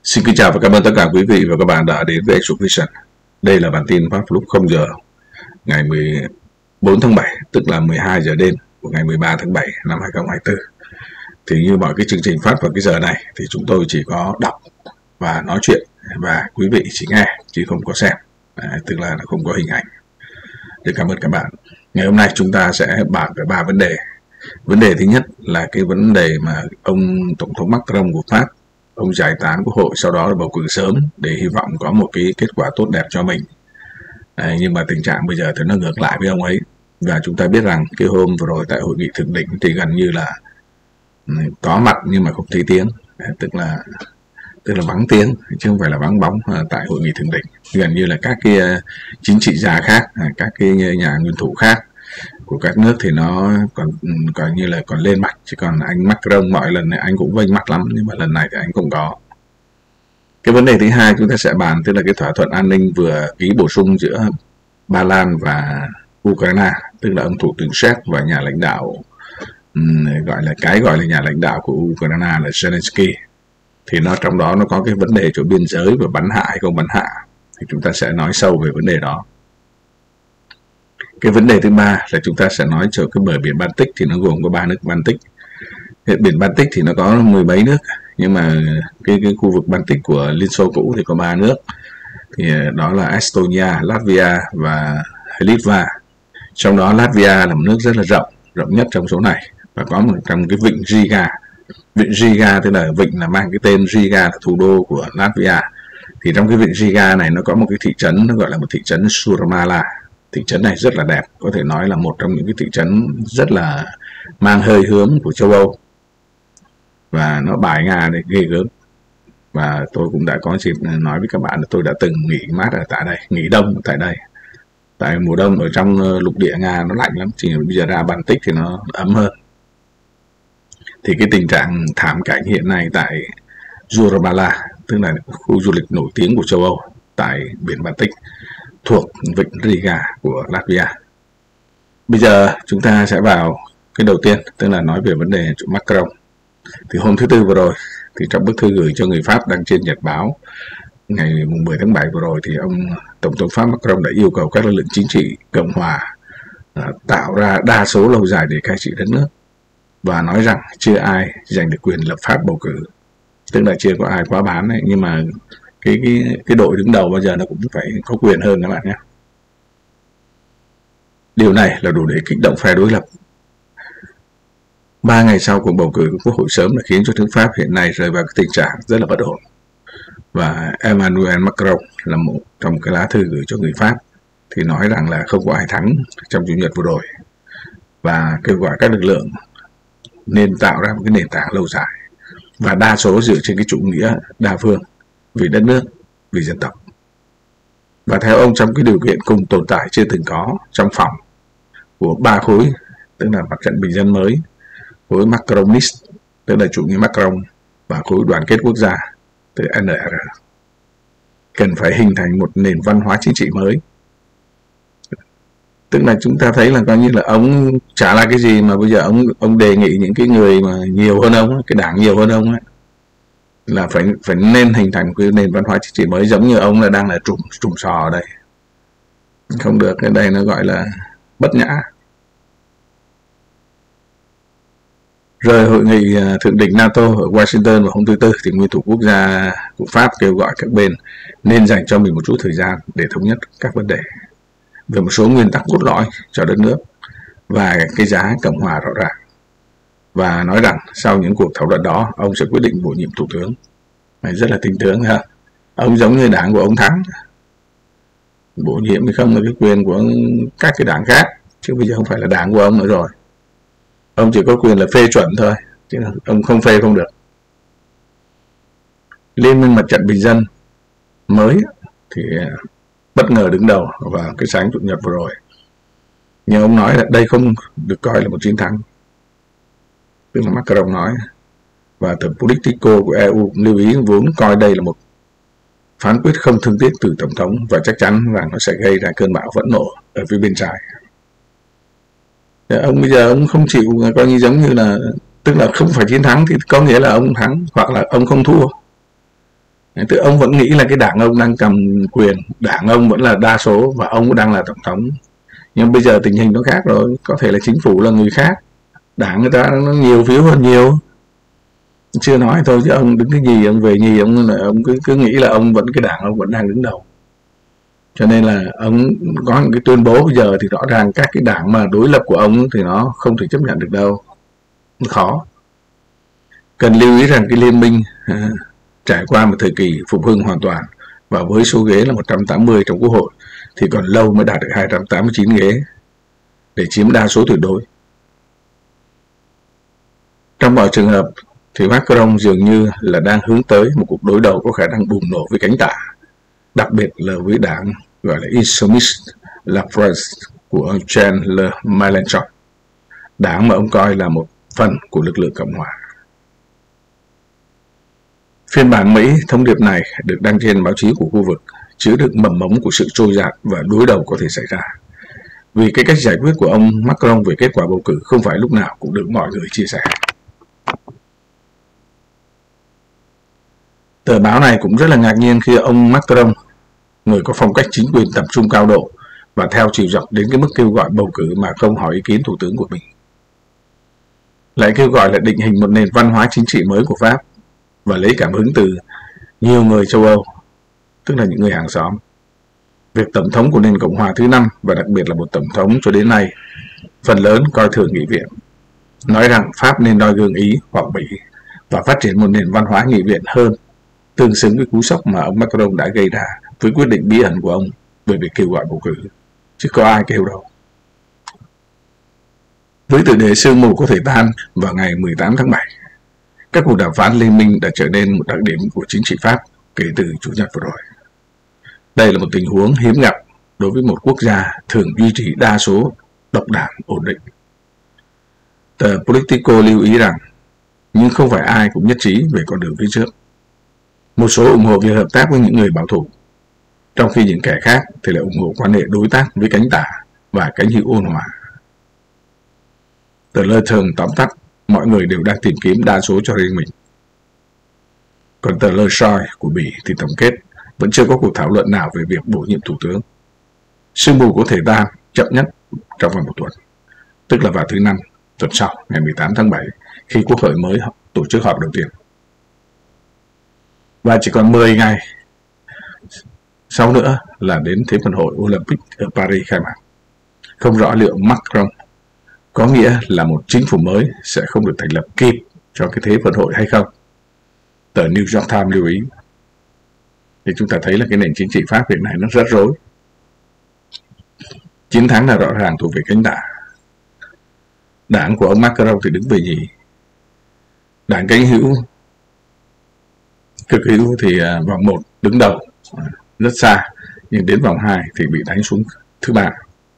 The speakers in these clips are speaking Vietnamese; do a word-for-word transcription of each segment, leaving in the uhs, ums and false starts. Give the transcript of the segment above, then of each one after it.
Xin kính chào và cảm ơn tất cả quý vị và các bạn đã đến với Exovision. Đây là bản tin phát lúc không giờ ngày mười bốn tháng bảy, tức là mười hai giờ đêm của ngày mười ba tháng bảy năm hai nghìn không trăm hai mươi tư. Thì như mọi cái chương trình phát vào cái giờ này thì chúng tôi chỉ có đọc và nói chuyện và quý vị chỉ nghe chứ không có xem, à, tức là không có hình ảnh. Để cảm ơn các bạn. Ngày hôm nay chúng ta sẽ bàn về ba vấn đề. Vấn đề thứ nhất là cái vấn đề mà ông Tổng thống Macron của Pháp, ông giải tán quốc hội, sau đó là bầu cử sớm để hy vọng có một cái kết quả tốt đẹp cho mình. À, nhưng mà tình trạng bây giờ thì nó ngược lại với ông ấy. Và chúng ta biết rằng cái hôm vừa rồi tại hội nghị thượng đỉnh thì gần như là có mặt nhưng mà không thấy tiếng, à, tức là tức là vắng tiếng chứ không phải là vắng bóng. À, tại hội nghị thượng đỉnh gần như là các cái uh, chính trị gia khác, à, các cái nhà nguyên thủ khác của các nước thì nó còn còn như là còn lên mặt, chứ còn anh Macron mọi lần này anh cũng vênh mặt lắm, nhưng mà lần này thì anh không có. Cái vấn đề thứ hai chúng ta sẽ bàn tức là cái thỏa thuận an ninh vừa ký bổ sung giữa Ba Lan và Ukraine, tức là ông thủ tướng Séc và nhà lãnh đạo um, gọi là cái gọi là nhà lãnh đạo của Ukraine là Zelensky. Thì nó trong đó nó có cái vấn đề chỗ biên giới và bắn hạ hay không bắn hạ, thì chúng ta sẽ nói sâu về vấn đề đó. Cái vấn đề thứ ba là chúng ta sẽ nói cho cái bờ biển Baltic, thì nó gồm có ba nước Baltic. Biển Baltic thì nó có mười mấy nước, nhưng mà cái, cái khu vực Baltic của Liên Xô cũ thì có ba nước, thì đó là Estonia, Latvia và Litva. Trong đó Latvia là một nước rất là rộng, rộng nhất trong số này, và có một trong cái vịnh Riga. Vịnh Riga tức là vịnh là mang cái tên Riga là thủ đô của Latvia. Thì trong cái vịnh Riga này nó có một cái thị trấn, nó gọi là một thị trấn Surmala. Thị trấn này rất là đẹp, có thể nói là một trong những cái thị trấn rất là mang hơi hướng của châu Âu, và nó bài Nga để ghê gớm. Và tôi cũng đã có dịp nói với các bạn là tôi đã từng nghỉ mát ở tại đây, nghỉ đông tại đây. Tại mùa đông ở trong lục địa Nga nó lạnh lắm, chỉ bây giờ ra Baltic thì nó ấm hơn. Thì cái tình trạng thảm cảnh hiện nay tại Jurabala, tức là khu du lịch nổi tiếng của châu Âu tại biển Baltic, thuộc vịnh Riga của Latvia. Bây giờ chúng ta sẽ vào cái đầu tiên, tức là nói về vấn đề chỗ Macron. Thì hôm thứ Tư vừa rồi, thì trong bức thư gửi cho người Pháp đăng trên Nhật báo ngày mười tháng bảy vừa rồi, thì ông Tổng thống Pháp Macron đã yêu cầu các lực lượng chính trị Cộng hòa tạo ra đa số lâu dài để cai trị đất nước, và nói rằng chưa ai giành được quyền lập pháp bầu cử, tức là chưa có ai quá bán ấy, nhưng mà cái, cái, cái đội đứng đầu bao giờ nó cũng phải có quyền hơn các bạn nhé. Điều này là đủ để kích động phe đối lập. Ba ngày sau cuộc bầu cử quốc hội sớm đã khiến cho nước Pháp hiện nay rơi vào cái tình trạng rất là bất ổn. Và Emmanuel Macron là một trong cái lá thư gửi cho người Pháp thì nói rằng là không có ai thắng trong Chủ nhật vừa rồi, và kêu gọi các lực lượng nên tạo ra một cái nền tảng lâu dài và đa số dựa trên cái chủ nghĩa đa phương, vì đất nước, vì dân tộc. Và theo ông, trong cái điều kiện cùng tồn tại chưa từng có trong phòng của ba khối, tức là mặt trận bình dân mới, khối Macronist, tức là chủ nghĩa Macron, và khối đoàn kết quốc gia, tức là en rờ, cần phải hình thành một nền văn hóa chính trị mới. Tức là chúng ta thấy là coi như là ông trả lại cái gì mà bây giờ ông ông đề nghị những cái người mà nhiều hơn ông, cái đảng nhiều hơn ông ấy, là phải phải nên hình thành cái nền văn hóa chính trị mới, giống như ông là đang là trùm trùm sò ở đây. Không được, cái đây nó gọi là bất nhã. Rồi hội nghị thượng đỉnh NATO ở Washington vào hôm thứ Tư, thì nguyên thủ quốc gia của Pháp kêu gọi các bên nên dành cho mình một chút thời gian để thống nhất các vấn đề về một số nguyên tắc cốt lõi cho đất nước và cái giá Cộng hòa rõ ràng, và nói rằng sau những cuộc thảo luận đó ông sẽ quyết định bổ nhiệm thủ tướng. Này rất là tinh tướng ha. Ông giống như đảng của ông thắng, bổ nhiệm thì không là cái quyền của các cái đảng khác, chứ bây giờ không phải là đảng của ông nữa rồi. Ông chỉ có quyền là phê chuẩn thôi, chứ ông không phê không được. Liên minh mặt trận bình dân mới thì bất ngờ đứng đầu vào cái sáng Chủ nhật vừa rồi, nhưng ông nói là đây không được coi là một chiến thắng, tức là Macron nói. Và tờ Politico của e u cũng lưu ý vốn coi đây là một phán quyết không thương tiếc từ Tổng thống, và chắc chắn rằng nó sẽ gây ra cơn bão phẫn nộ ở phía bên trái. Ông bây giờ ông không chịu, coi như giống như là, tức là không phải chiến thắng thì có nghĩa là ông thắng, hoặc là ông không thua. Tức ông vẫn nghĩ là cái đảng ông đang cầm quyền, đảng ông vẫn là đa số và ông cũng đang là tổng thống. Nhưng bây giờ tình hình nó khác rồi, có thể là chính phủ là người khác, đảng người ta nó nhiều phiếu hơn nhiều. Chưa nói thôi chứ ông đứng cái gì, ông về nhì, ông ông cứ cứ nghĩ là ông vẫn cái đảng ông vẫn đang đứng đầu. Cho nên là ông có những cái tuyên bố bây giờ thì rõ ràng các cái đảng mà đối lập của ông thì nó không thể chấp nhận được đâu, nó khó. Cần lưu ý rằng cái liên minh à, trải qua một thời kỳ phục hưng hoàn toàn và với số ghế là một trăm tám mươi trong Quốc hội thì còn lâu mới đạt được hai trăm tám mươi chín ghế để chiếm đa số tuyệt đối. Trong mọi trường hợp thì Macron dường như là đang hướng tới một cuộc đối đầu có khả năng bùng nổ với cánh tả, đặc biệt là với đảng gọi là Insoumise La France của ông Jean Le Mélenchon, đảng mà ông coi là một phần của lực lượng Cộng hòa. Phiên bản Mỹ thông điệp này được đăng trên báo chí của khu vực, chứa đựng mầm mống của sự trôi dạt và đối đầu có thể xảy ra. Vì cái cách giải quyết của ông Macron về kết quả bầu cử không phải lúc nào cũng được mọi người chia sẻ. Tờ báo này cũng rất là ngạc nhiên khi ông Macron, người có phong cách chính quyền tập trung cao độ và theo chiều dọc đến cái mức kêu gọi bầu cử mà không hỏi ý kiến thủ tướng của mình, lại kêu gọi là định hình một nền văn hóa chính trị mới của Pháp và lấy cảm hứng từ nhiều người châu Âu, tức là những người hàng xóm. Việc tổng thống của nền Cộng hòa thứ năm và đặc biệt là một tổng thống cho đến nay phần lớn coi thường nghị viện, nói rằng Pháp nên noi gương Ý hoặc Mỹ và phát triển một nền văn hóa nghị viện hơn, tương xứng với cú sốc mà ông Macron đã gây ra với quyết định bí ẩn của ông về việc kêu gọi bầu cử, chứ có ai kêu đâu. Với tựa đề sương mù có thể tan vào ngày mười tám tháng bảy, các cuộc đàm phán liên minh đã trở nên một đặc điểm của chính trị Pháp kể từ Chủ nhật vừa rồi. Đây là một tình huống hiếm gặp đối với một quốc gia thường duy trì đa số độc đảng ổn định. Tờ Politico lưu ý rằng, nhưng không phải ai cũng nhất trí về con đường phía trước. Một số ủng hộ việc hợp tác với những người bảo thủ, trong khi những kẻ khác thì lại ủng hộ quan hệ đối tác với cánh tả và cánh hữu ôn hòa. Tờ Le Temps tóm tắt, mọi người đều đang tìm kiếm đa số cho riêng mình. Còn tờ Le Soi của Bỉ thì tổng kết, vẫn chưa có cuộc thảo luận nào về việc bổ nhiệm thủ tướng. Sương mù có thể tan chậm nhất trong vòng một tuần, tức là vào thứ Năm tuần sau, ngày mười tám tháng bảy, khi Quốc hội mới tổ chức họp đầu tiên. Và chỉ còn mười ngày sau nữa là đến Thế vận hội Olympic ở Paris khai mạc. Không rõ liệu Macron có nghĩa là một chính phủ mới sẽ không được thành lập kịp cho cái Thế vận hội hay không. Tờ New York Times lưu ý. Thì chúng ta thấy là cái nền chính trị Pháp hiện nay nó rất rối. Chiến thắng là rõ ràng thuộc về cánh tả. Đảng của ông Macron thì đứng về nhì. Đảng cánh hữu cực hữu thì vòng một đứng đầu rất xa, nhưng đến vòng hai thì bị đánh xuống thứ ba.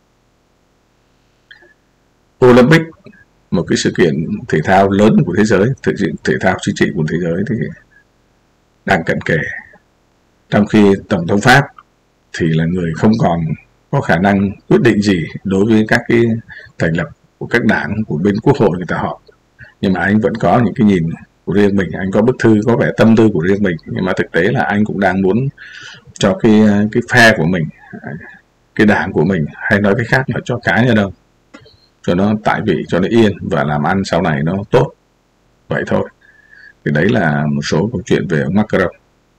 Olympic, một cái sự kiện thể thao lớn của thế giới, thể, thể thao chính trị của thế giới thì đang cận kề. Trong khi Tổng thống Pháp thì là người không còn có khả năng quyết định gì đối với các cái thành lập của các đảng của bên Quốc hội người ta họp. Nhưng mà anh vẫn có những cái nhìn của riêng mình, anh có bức thư, có vẻ tâm tư của riêng mình. Nhưng mà thực tế là anh cũng đang muốn cho cái, cái phe của mình, cái đảng của mình, hay nói cái khác là cho cá nhân đâu, cho nó tại vị, cho nó yên và làm ăn sau này nó tốt. Vậy thôi. Thì đấy là một số câu chuyện về ông Macron.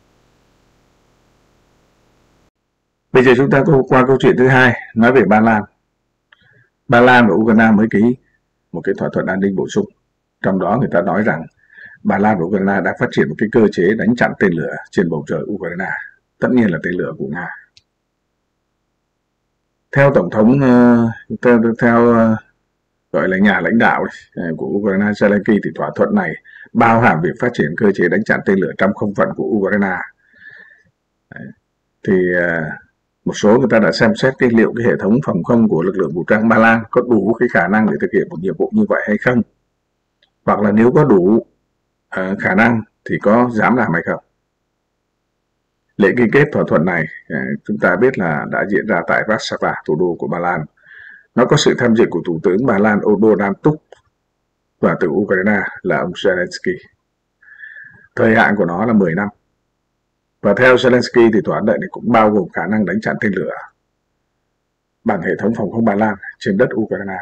Bây giờ chúng ta qua câu chuyện thứ hai, nói về Ba Lan. Ba Lan và Ukraine mới ký một cái thỏa thuận an ninh bổ sung. Trong đó người ta nói rằng Ba Lan và Ukraine đang phát triển một cái cơ chế đánh chặn tên lửa trên bầu trời Ukraine. Tất nhiên là tên lửa của Nga. Theo Tổng thống, theo, theo gọi là nhà lãnh đạo của Ukraine Zelensky thì thỏa thuận này bao hàm việc phát triển cơ chế đánh chặn tên lửa trong không phận của Ukraine. Đấy. Thì một số người ta đã xem xét cái liệu cái hệ thống phòng không của lực lượng vũ trang Ba Lan có đủ cái khả năng để thực hiện một nhiệm vụ như vậy hay không, hoặc là nếu có đủ uh, khả năng thì có dám làm hay không. Lễ ký kết thỏa thuận này uh, chúng ta biết là đã diễn ra tại Warsaw, thủ đô của Ba Lan. Nó có sự tham dự của Thủ tướng Ba Lan Donald Tusk và từ Ukraine là ông Zelensky. Thời hạn của nó là mười năm. Và theo Zelensky thì thỏa thuận này cũng bao gồm khả năng đánh chặn tên lửa bằng hệ thống phòng không Ba Lan trên đất Ukraine.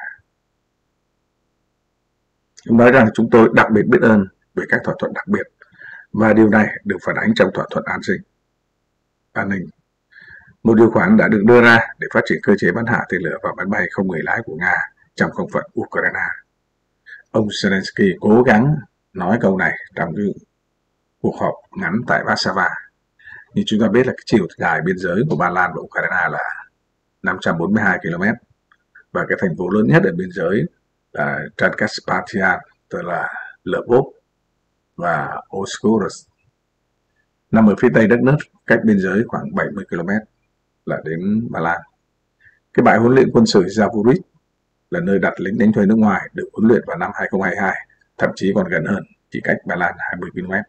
Nói rằng chúng tôi đặc biệt biết ơn về các thỏa thuận đặc biệt, và điều này được phản ánh trong thỏa thuận an sinh an ninh. Một điều khoản đã được đưa ra để phát triển cơ chế bắn hạ tên lửa và máy bay không người lái của Nga trong không phận Ukraine. Ông Zelensky cố gắng nói câu này trong cái cuộc họp ngắn tại Warsaw. Như chúng ta biết là cái chiều dài biên giới của Ba Lan và Ukraine là năm trăm bốn mươi hai ki lô mét, và cái thành phố lớn nhất ở biên giới là Transcarpathia, tức là Lvov và Oskurs. Nằm ở phía tây đất nước, cách biên giới khoảng bảy mươi ki lô mét là đến Ba Lan. Cái bãi huấn luyện quân sự Zaporizhzhia là nơi đặt lính đánh thuê nước ngoài được huấn luyện vào năm hai không hai hai, thậm chí còn gần hơn, chỉ cách Ba Lan hai mươi ki lô mét.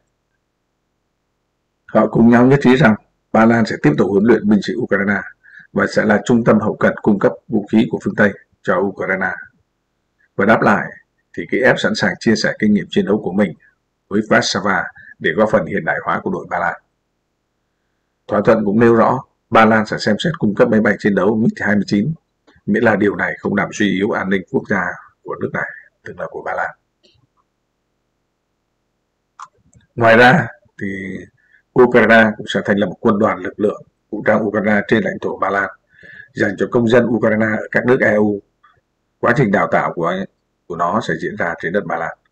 Họ cùng nhau nhất trí rằng Ba Lan sẽ tiếp tục huấn luyện binh sĩ Ukraine và sẽ là trung tâm hậu cần cung cấp vũ khí của phương Tây cho Ukraine. Và đáp lại thì Kiev sẵn sàng chia sẻ kinh nghiệm chiến đấu của mình với Warsaw để góp phần hiện đại hóa của đội Ba Lan. Thỏa thuận cũng nêu rõ Ba Lan sẽ xem xét cung cấp máy bay chiến đấu MiG hai mươi chín, miễn là điều này không làm suy yếu an ninh quốc gia của nước này, tức là của Ba Lan. Ngoài ra thì Ukraine cũng sẽ thành lập một quân đoàn lực lượng vũ trang Ukraine trên lãnh thổ Ba Lan dành cho công dân Ukraine ở các nước e u. Quá trình đào tạo của của nó sẽ diễn ra trên đất Ba Lan.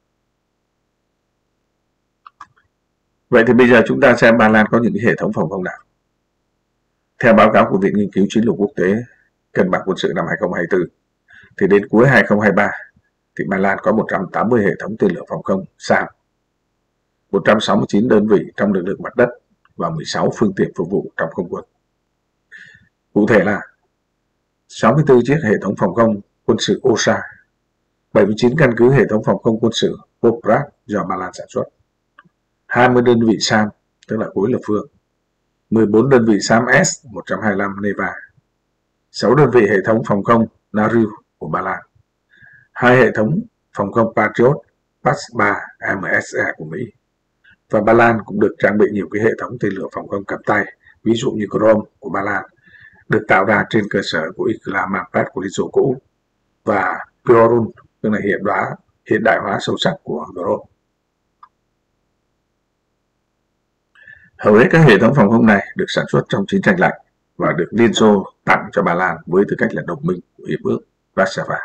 Vậy thì bây giờ chúng ta xem Ba Lan có những hệ thống phòng không nào. Theo báo cáo của Viện Nghiên cứu Chiến lược Quốc tế Cân bằng quân sự năm hai không hai tư, thì đến cuối hai không hai ba thì Ba Lan có một trăm tám mươi hệ thống tên lửa phòng không SAM, một trăm sáu mươi chín đơn vị trong lực lượng mặt đất và mười sáu phương tiện phục vụ trong không quân. Cụ thể là sáu mươi tư chiếc hệ thống phòng không quân sự ô sa, bảy mươi chín căn cứ hệ thống phòng không quân sự Poprad do Ba Lan sản xuất, hai mươi đơn vị SAM, tức là khối lập phương, mười bốn đơn vị SAM S một trăm hai mươi lăm Neva, sáu đơn vị hệ thống phòng không Naru của Ba Lan, hai hệ thống phòng không Patriot P A S ba M S E của Mỹ. Và Ba Lan cũng được trang bị nhiều cái hệ thống tên lửa phòng không cầm tay, ví dụ như Grom của Ba Lan, được tạo ra trên cơ sở của Ikla-Manpat của Liên Xô cũ, và Piorun, tức là hiện đại, hiện đại hóa sâu sắc của Grom. Hầu hết các hệ thống phòng không này được sản xuất trong chiến tranh lạnh và được Liên Xô tặng cho Ba Lan với tư cách là đồng minh của Hiệp ước Warsaw.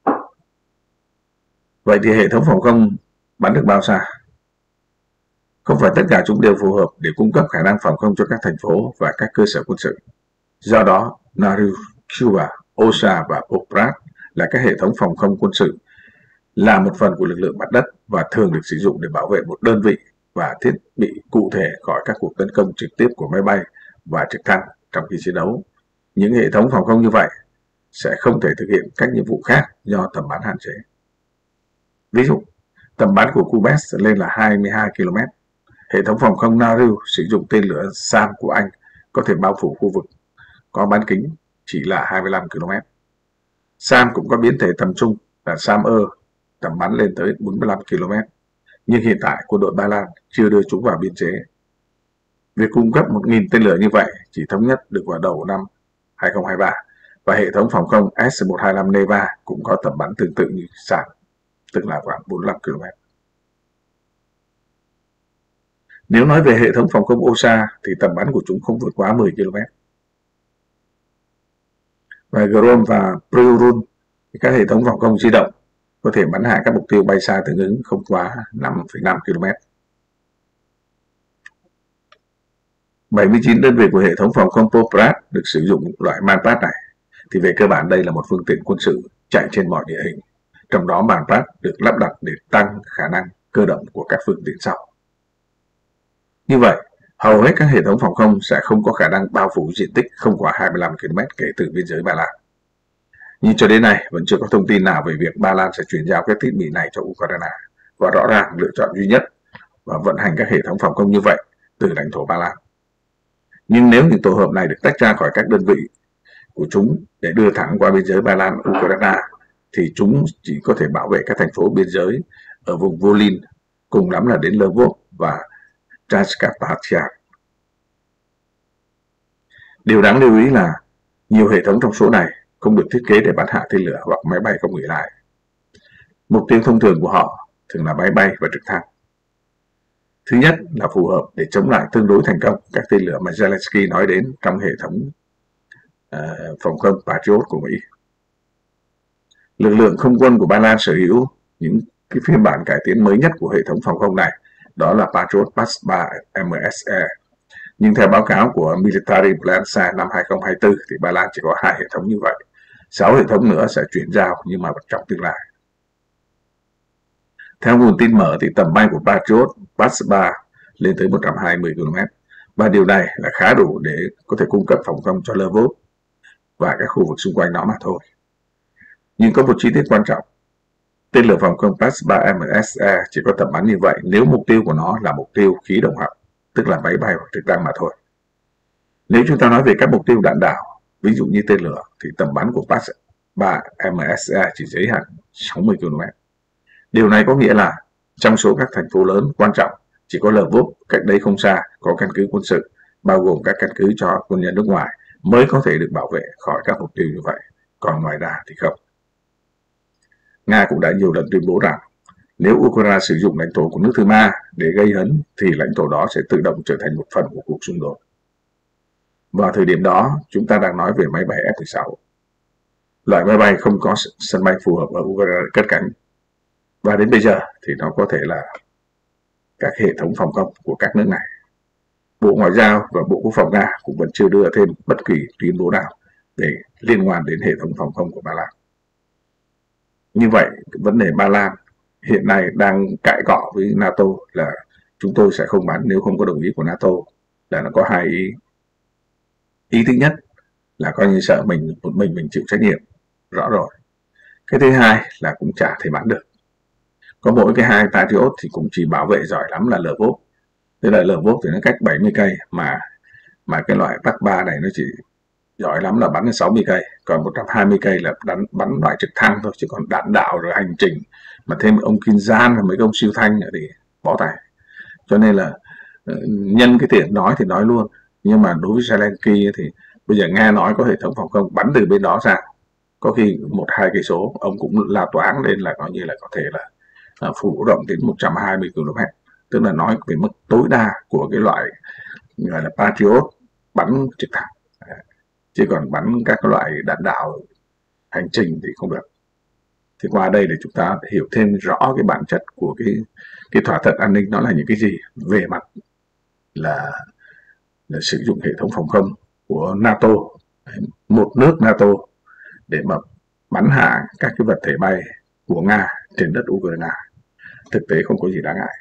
Vậy thì hệ thống phòng không bắn được bao xa? Không phải tất cả chúng đều phù hợp để cung cấp khả năng phòng không cho các thành phố và các cơ sở quân sự. Do đó, Naru, Cuba, Osa và Poprad là các hệ thống phòng không quân sự, là một phần của lực lượng mặt đất và thường được sử dụng để bảo vệ một đơn vị và thiết bị cụ thể khỏi các cuộc tấn công trực tiếp của máy bay và trực thăng trong khi chiến đấu. Những hệ thống phòng không như vậy sẽ không thể thực hiện các nhiệm vụ khác do tầm bắn hạn chế. Ví dụ, tầm bắn của Cubes lên là hai mươi hai ki lô mét. Hệ thống phòng không Naru sử dụng tên lửa SAM của Anh có thể bao phủ khu vực có bán kính chỉ là hai mươi lăm ki lô mét. SAM cũng có biến thể tầm trung là SAM-E, tầm bắn lên tới bốn mươi lăm ki lô mét. Nhưng hiện tại quân đội Ba Lan chưa đưa chúng vào biên chế. Việc cung cấp một nghìn tên lửa như vậy chỉ thống nhất được vào đầu năm hai không hai ba, và hệ thống phòng không S một trăm hai mươi lăm Neva cũng có tầm bắn tương tự như SAM, tức là khoảng bốn mươi lăm ki lô mét. Nếu nói về hệ thống phòng không Osa thì tầm bắn của chúng không vượt quá mười ki lô mét. Và Grom và Priorun, các hệ thống phòng không di động, có thể bắn hạ các mục tiêu bay xa tương ứng không quá năm phẩy năm ki lô mét. bảy mươi chín đơn vị của hệ thống phòng không Poprad được sử dụng loại Manpat này, thì về cơ bản đây là một phương tiện quân sự chạy trên mọi địa hình, trong đó Manpat được lắp đặt để tăng khả năng cơ động của các phương tiện sau. Như vậy, hầu hết các hệ thống phòng không sẽ không có khả năng bao phủ diện tích không quá hai mươi lăm ki lô mét kể từ biên giới Ba Lan. Nhưng cho đến nay vẫn chưa có thông tin nào về việc Ba Lan sẽ chuyển giao các thiết bị này cho Ukraine, và rõ ràng lựa chọn duy nhất và vận hành các hệ thống phòng không như vậy từ lãnh thổ Ba Lan. Nhưng nếu những tổ hợp này được tách ra khỏi các đơn vị của chúng để đưa thẳng qua biên giới Ba Lan Ukraine, thì chúng chỉ có thể bảo vệ các thành phố biên giới ở vùng Volyn, cùng lắm là đến Lvov và Transcarpathia. Điều đáng lưu ý là nhiều hệ thống trong số này không được thiết kế để bắn hạ tên lửa hoặc máy bay không người lái. Mục tiêu thông thường của họ thường là máy bay và trực thăng. Thứ nhất là phù hợp để chống lại tương đối thành công các tên lửa mà Zelensky nói đến trong hệ thống uh, phòng không Patriot của Mỹ. Lực lượng không quân của Ba Lan sở hữu những cái phiên bản cải tiến mới nhất của hệ thống phòng không này, đó là Patriot Pass ba M S E. Nhưng theo báo cáo của Military Balance năm hai không hai tư thì Ba Lan chỉ có hai hệ thống như vậy. Sáu hệ thống nữa sẽ chuyển giao nhưng mà trong tương lai. Theo nguồn tin mở thì tầm bay của Patriot Pass ba lên tới một trăm hai mươi ki lô mét và điều này là khá đủ để có thể cung cấp phòng không cho Lvov và các khu vực xung quanh nó mà thôi. Nhưng có một chi tiết quan trọng. Tên lửa phòng không Pass ba M S E chỉ có tầm bắn như vậy nếu mục tiêu của nó là mục tiêu khí động học, tức là máy bay hoặc trực thăng mà thôi. Nếu chúng ta nói về các mục tiêu đạn đạo, ví dụ như tên lửa, thì tầm bắn của Pass ba M S E chỉ giới hạn sáu mươi ki lô mét. Điều này có nghĩa là trong số các thành phố lớn quan trọng, chỉ có Lvov cách đây không xa có căn cứ quân sự, bao gồm các căn cứ cho quân nhân nước ngoài, mới có thể được bảo vệ khỏi các mục tiêu như vậy. Còn ngoài ra thì không. Nga cũng đã nhiều lần tuyên bố rằng nếu Ukraine sử dụng lãnh thổ của nước thứ ba để gây hấn thì lãnh thổ đó sẽ tự động trở thành một phần của cuộc xung đột. Vào thời điểm đó, chúng ta đang nói về máy bay F mười sáu. Loại máy bay không có sân bay phù hợp ở Ukraine cất cánh. Và đến bây giờ thì nó có thể là các hệ thống phòng không của các nước này. Bộ Ngoại giao và Bộ Quốc phòng Nga cũng vẫn chưa đưa thêm bất kỳ tuyên bố nào để liên quan đến hệ thống phòng không của Ba Lan. Như vậy, vấn đề Ba Lan hiện nay đang cãi cọ với NATO là chúng tôi sẽ không bắn nếu không có đồng ý của NATO, là nó có hai ý. Ý thứ nhất là coi như sợ mình một mình mình chịu trách nhiệm, rõ rồi. Cái thứ hai là cũng chả thể bắn được. Có mỗi cái hai Patriot thì cũng chỉ bảo vệ giỏi lắm là Lvov. Tức là Lvov thì nó cách bảy mươi cây mà mà cái loại Pass ba này nó chỉ giỏi lắm là bắn đến sáu mươi cây, còn một trăm hai mươi cây là bắn, bắn loại trực thăng thôi, chứ còn đạn đạo rồi hành trình mà thêm ông Kinzhan và mấy ông siêu thanh nữa thì bó tay. Cho nên là nhân cái tiện nói thì nói luôn, nhưng mà đối với Zelensky thì bây giờ Nga nói có hệ thống phòng không bắn từ bên đó sang, có khi một hai cây số ông cũng la toáng lên là coi như là có thể là phủ rộng đến một trăm hai mươi ki lô mét, tức là nói về mức tối đa của cái loại gọi là Patriot bắn trực thăng, chứ còn bắn các loại đạn đạo hành trình thì không được. Thì qua đây để chúng ta hiểu thêm rõ cái bản chất của cái cái thỏa thuận an ninh nó là những cái gì về mặt là, là sử dụng hệ thống phòng không của NATO, một nước NATO để mà bắn hạ các cái vật thể bay của Nga trên đất Ukraine. Thực tế không có gì đáng ngại.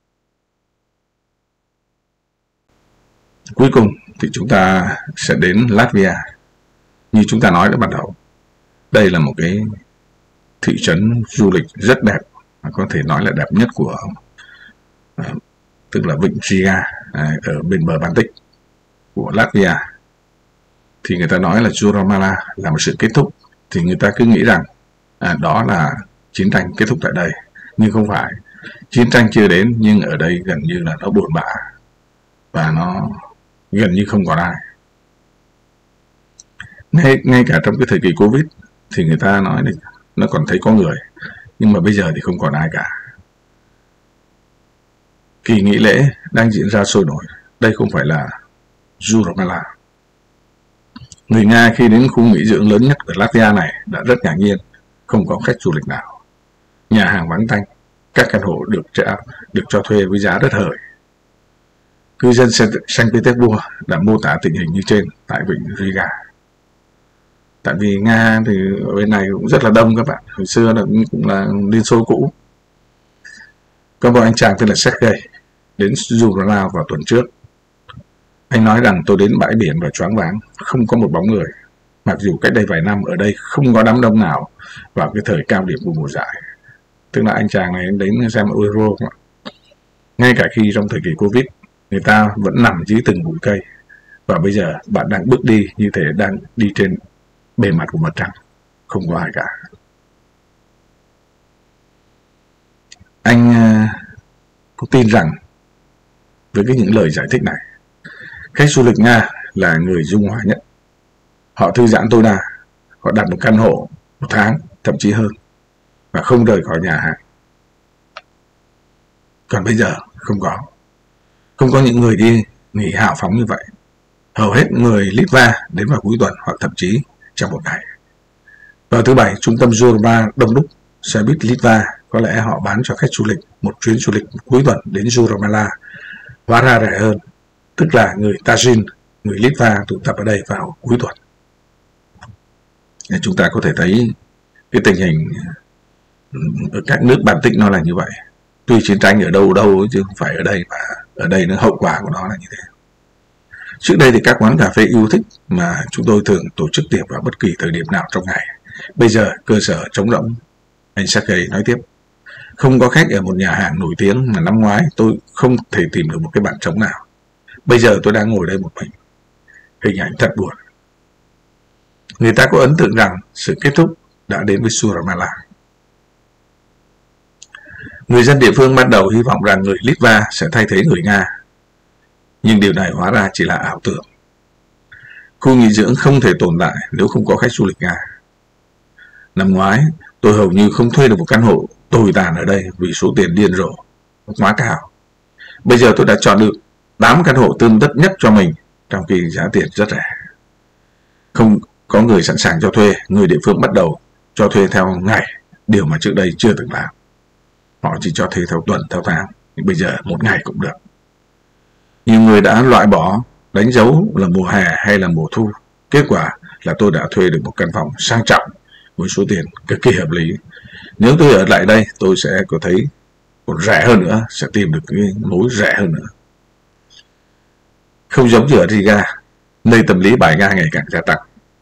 Cuối cùng thì chúng ta sẽ đến Latvia. Như chúng ta nói đã ban đầu, đây là một cái thị trấn du lịch rất đẹp, có thể nói là đẹp nhất của à, tức là vịnh Riga à, ở bên bờ Baltic của Latvia. Thì người ta nói là Jūrmala là một sự kết thúc, thì người ta cứ nghĩ rằng à, đó là chiến tranh kết thúc tại đây, nhưng không phải. Chiến tranh chưa đến nhưng ở đây gần như là nó buồn bã và nó gần như không còn ai. Ngay, ngay cả trong cái thời kỳ Covid thì người ta nói là nó còn thấy có người, nhưng mà bây giờ thì không còn ai cả. Kỳ nghỉ lễ đang diễn ra sôi nổi. Đây không phải là Jūrmala. Người Nga khi đến khu nghỉ dưỡng lớn nhất ở Latvia này đã rất ngạc nhiên, không có khách du lịch nào. Nhà hàng vắng tanh, các căn hộ được trả, được cho thuê với giá rất hời. Cư dân Saint Petersburg đã mô tả tình hình như trên tại vịnh Riga. Tại vì Nga thì ở bên này cũng rất là đông các bạn, hồi xưa là cũng là Liên Xô cũ. Có một anh chàng tên là Sergei đến Jūrmala vào tuần trước. Anh nói rằng tôi đến bãi biển và choáng váng, không có một bóng người. Mặc dù cách đây vài năm ở đây không có đám đông nào vào cái thời cao điểm của mùa giải. Tức là anh chàng này đến xem Euro. Ngay cả khi trong thời kỳ Covid, người ta vẫn nằm dưới từng bụi cây. Và bây giờ bạn đang bước đi như thể đang đi trên bề mặt của mặt trăng, không có ai cả. Anh có tin rằng với cái những lời giải thích này, khách du lịch Nga là người dung hòa nhất. Họ thư giãn tối đa, họ đặt một căn hộ một tháng, thậm chí hơn, và không rời khỏi nhà hàng. Còn bây giờ không có. Không có những người đi nghỉ hào phóng như vậy. Hầu hết người Litva đến vào cuối tuần hoặc thậm chí trong một ngày. Vào thứ Bảy, trung tâm Jurama đông đúc. Xe buýt Litva có lẽ họ bán cho khách du lịch một chuyến du lịch cuối tuần đến Jurmala hóa ra rẻ hơn, tức là người Tajin, người Litva tụ tập ở đây vào cuối tuần. Chúng ta có thể thấy cái tình hình ở các nước Baltic nó là như vậy. Tuy chiến tranh ở đâu đâu chứ không phải ở đây, và ở đây nó hậu quả của nó là như thế. Trước đây thì các quán cà phê yêu thích mà chúng tôi thường tổ chức tiệc vào bất kỳ thời điểm nào trong ngày. Bây giờ cơ sở trống rỗng. Anh Sergei nói tiếp. Không có khách ở một nhà hàng nổi tiếng mà năm ngoái tôi không thể tìm được một cái bàn trống nào. Bây giờ tôi đang ngồi đây một mình. Hình ảnh thật buồn. Người ta có ấn tượng rằng sự kết thúc đã đến với Jurmala. Người dân địa phương ban đầu hy vọng rằng người Litva sẽ thay thế người Nga. Nhưng điều này hóa ra chỉ là ảo tưởng. Khu nghỉ dưỡng không thể tồn tại nếu không có khách du lịch Nga. Năm ngoái, tôi hầu như không thuê được một căn hộ tồi tàn ở đây vì số tiền điên rồ, quá cao. Bây giờ tôi đã chọn được tám căn hộ tươm tất nhất cho mình, trong khi giá tiền rất rẻ. Không có người sẵn sàng cho thuê, người địa phương bắt đầu cho thuê theo ngày, điều mà trước đây chưa từng làm. Họ chỉ cho thuê theo tuần, theo tháng, nhưng bây giờ một ngày cũng được. Nhiều người đã loại bỏ, đánh dấu là mùa hè hay là mùa thu. Kết quả là tôi đã thuê được một căn phòng sang trọng với số tiền cực kỳ hợp lý. Nếu tôi ở lại đây, tôi sẽ có thấy còn rẻ hơn nữa, sẽ tìm được cái mối rẻ hơn nữa. Không giống như ở Riga, nơi tâm lý bài Nga ngày càng gia tăng.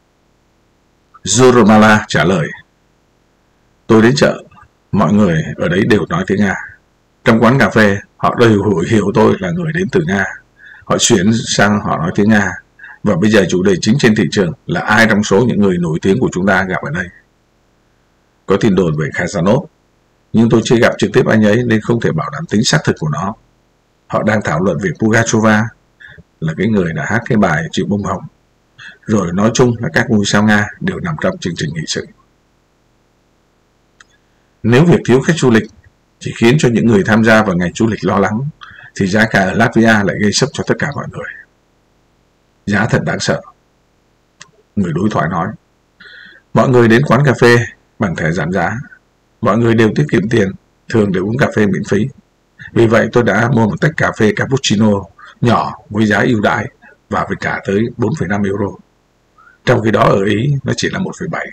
Jurmala trả lời. Tôi đến chợ, mọi người ở đấy đều nói tiếng Nga. Trong quán cà phê, họ đều hiểu tôi là người đến từ Nga. Họ chuyển sang họ nói tiếng Nga. Và bây giờ chủ đề chính trên thị trường là ai trong số những người nổi tiếng của chúng ta gặp ở đây. Có tin đồn về Khazanov, nhưng tôi chưa gặp trực tiếp anh ấy nên không thể bảo đảm tính xác thực của nó. Họ đang thảo luận về Pugacheva, là cái người đã hát cái bài Chịu bông hồng. Rồi nói chung là các ngôi sao Nga đều nằm trong chương trình nghị sự. Nếu việc thiếu khách du lịch chỉ khiến cho những người tham gia vào ngành du lịch lo lắng, thì giá cả ở Latvia lại gây sốc cho tất cả mọi người. Giá thật đáng sợ. Người đối thoại nói. Mọi người đến quán cà phê bằng thẻ giảm giá. Mọi người đều tiết kiệm tiền, thường để uống cà phê miễn phí. Vì vậy tôi đã mua một tách cà phê cappuccino nhỏ với giá ưu đãi và phải trả tới bốn phẩy năm euro. Trong khi đó ở Ý nó chỉ là một phẩy bảy.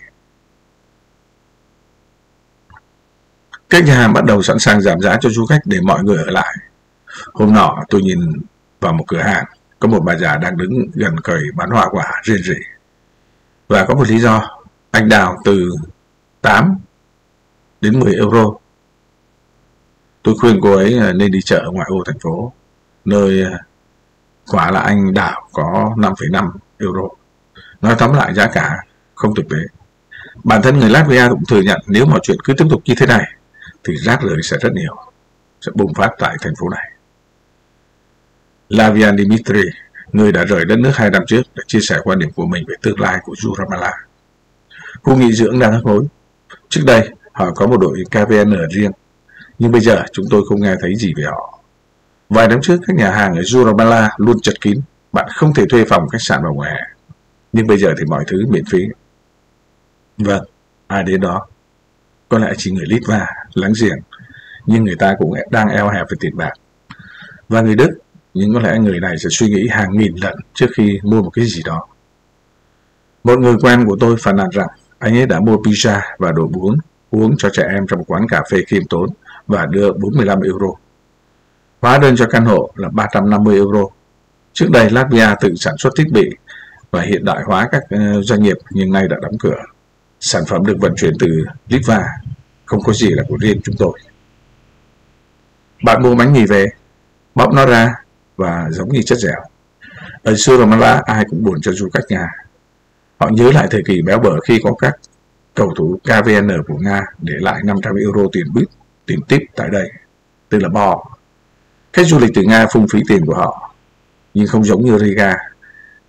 Các nhà hàng bắt đầu sẵn sàng giảm giá cho du khách để mọi người ở lại. Hôm nọ tôi nhìn vào một cửa hàng, có một bà già đang đứng gần quầy bán hoa quả rên rỉ. Và có một lý do, anh đào từ tám đến mười euro. Tôi khuyên cô ấy nên đi chợ ngoại ô thành phố, nơi quả là anh đào có năm phẩy năm euro. Nói tóm lại giá cả không thực tế. Bản thân người Latvia cũng thừa nhận nếu mọi chuyện cứ tiếp tục như thế này, thì rác rưởi sẽ rất nhiều, sẽ bùng phát tại thành phố này. Lavian Dimitri, người đã rời đất nước hai năm trước, đã chia sẻ quan điểm của mình về tương lai của Jurmala. Khu nghỉ dưỡng đang hấp hối. Trước đây, họ có một đội ca vê en riêng, nhưng bây giờ chúng tôi không nghe thấy gì về họ. Vài năm trước, các nhà hàng ở Jurmala luôn chật kín, bạn không thể thuê phòng khách sạn vào mùa hè. Nhưng bây giờ thì mọi thứ miễn phí. Vâng, ai đến đó? Có lẽ chỉ người Litva, láng giềng, nhưng người ta cũng đang eo hẹp về tiền bạc. Và người Đức, nhưng có lẽ người này sẽ suy nghĩ hàng nghìn lần trước khi mua một cái gì đó. Một người quen của tôi phàn nàn rằng anh ấy đã mua pizza và đồ bún uống cho trẻ em trong một quán cà phê khiêm tốn và đưa bốn mươi lăm euro. Hóa đơn cho căn hộ là ba trăm năm mươi euro. Trước đây Latvia tự sản xuất thiết bị và hiện đại hóa các doanh nghiệp nhưng nay đã đóng cửa. Sản phẩm được vận chuyển từ Litva, không có gì là của riêng chúng tôi. Bạn mua bánh mì về, bóp nó ra và giống như chất dẻo. Ở Jurmala ai cũng buồn cho du khách Nga. Họ nhớ lại thời kỳ béo bở khi có các cầu thủ ca vê en của Nga để lại năm trăm euro tiền bít, tiền tip tại đây, tức là bò. Khách du lịch từ Nga phung phí tiền của họ, nhưng không giống như Riga.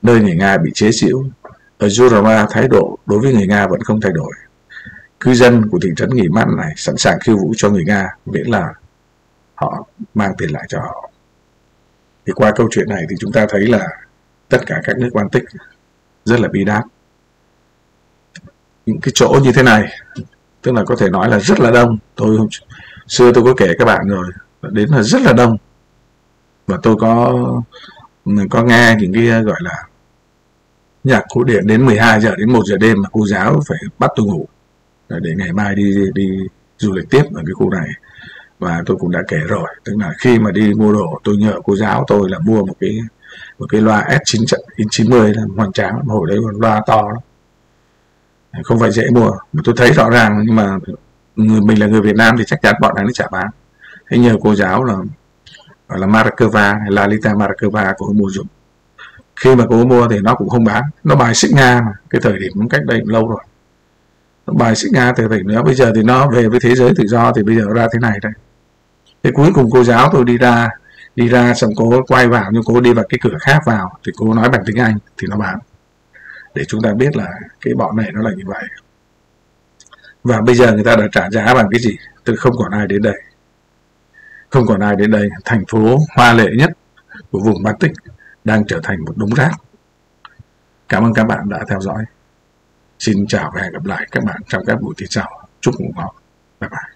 nơi người Nga bị chế giễu. Ở Jurava, thái độ đối với người Nga vẫn không thay đổi. Cư dân của thị trấn nghỉ mát này sẵn sàng khiêu vũ cho người Nga miễn là họ mang tiền lại cho họ. Thì qua câu chuyện này thì chúng ta thấy là tất cả các nước Baltic rất là bi đát. Những cái chỗ như thế này, tức là có thể nói là rất là đông. Tôi xưa tôi có kể các bạn rồi, đến là rất là đông. Và tôi có có nghe những cái gọi là nhạc cổ điển đến mười hai giờ đến một giờ đêm mà cô giáo phải bắt tôi ngủ để ngày mai đi đi du lịch tiếp ở cái khu này. Và tôi cũng đã kể rồi, tức là khi mà đi mua đồ tôi nhờ cô giáo tôi là mua một cái một cái loa S chín mươi là hoành tráng, hồi đấy còn loa to lắm, không phải dễ mua. Mà tôi thấy rõ ràng, nhưng mà người mình là người Việt Nam thì chắc chắn bọn này nó chả bán. Thế nhờ cô giáo là gọi là Marakova hay Lalita Marakova của mua dùng. Khi mà cô mua thì nó cũng không bán, nó bài xích Nga mà, cái thời điểm cách đây lâu rồi, nó bài xích Nga từ thời nữa. Bây giờ thì nó về với thế giới tự do thì bây giờ nó ra thế này đây. Thế cuối cùng cô giáo tôi đi ra đi ra xong cô quay vào, nhưng cô đi vào cái cửa khác vào thì cô nói bằng tiếng Anh thì nó bán, để chúng ta biết là cái bọn này nó là như vậy. Và bây giờ người ta đã trả giá bằng cái gì? Tức không còn ai đến đây, không còn ai đến đây. Thành phố hoa lệ nhất của vùng Baltic đang trở thành một đống rác. Cảm ơn các bạn đã theo dõi. Xin chào và hẹn gặp lại các bạn trong các buổi tiếp sau. Chúc ngủ ngon. Bye bye.